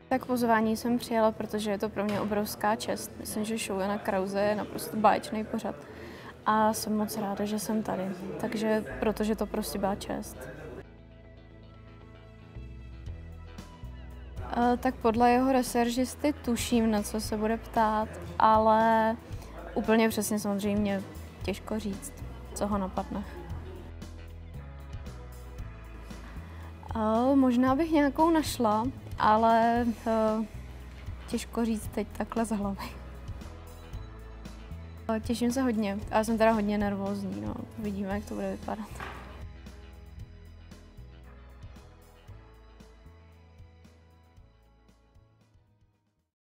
Tak pozvání jsem přijala, protože je to pro mě obrovská čest. Myslím, že show Jana Krause je naprosto báječný pořad. A jsem moc ráda, že jsem tady. Takže protože to prostě byla čest. Tak podle jeho reseržisty tuším, na co se bude ptát, ale úplně přesně samozřejmě těžko říct, co ho napadne. Možná bych nějakou našla, ale těžko říct teď takhle z hlavy. Těším se hodně, ale jsem teda hodně nervózní, no. Uvidíme, jak to bude vypadat.